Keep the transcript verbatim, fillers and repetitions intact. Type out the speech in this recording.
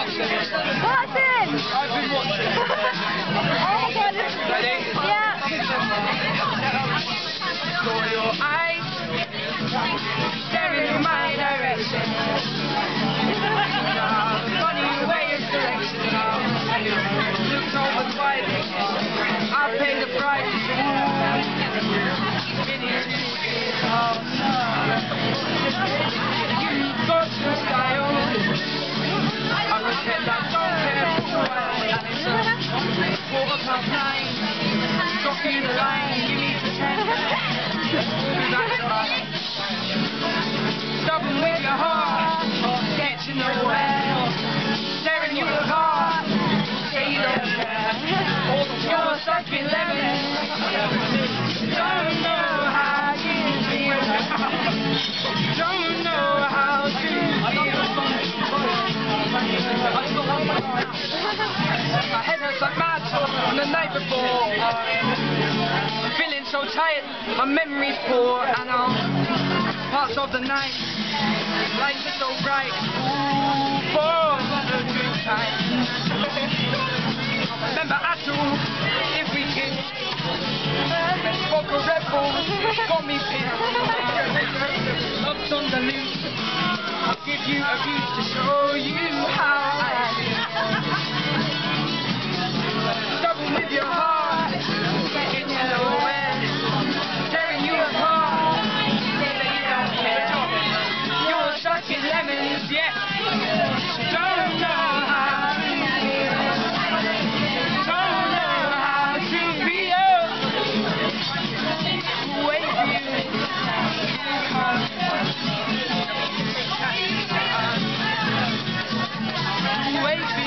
What's in? I've been watching. Oh my god. Ready? Yeah. Saw your eyes staring in my direction. Funny way of selection. Looks over twice. I pay the price. Oh no. You've got your style. I pretend I don't care for a quarter past nine. Drop you the line, give me the ten. That's right. Stubborn with your heart, get you nowhere. Tearing you apart, say you don't care. You're stuck in lemon. Don't know how you feel. Don't know how to feel. My head hurts like mad from the night before. Feeling so tired, my memory's poor, and all parts of the night, lights are so bright. Ooh, for a good time. Remember at all, if we kissed, spoke a rebel, got me pissed. Love's on the loose, I'll give you a view to show you how I feel. Stubborn with your heart, getting you nowhere, tearing you apart, say that you don't care. You're stuck in lemons, yeah. Don't know how to feel. Don't know how to feel. Wait for you. Wait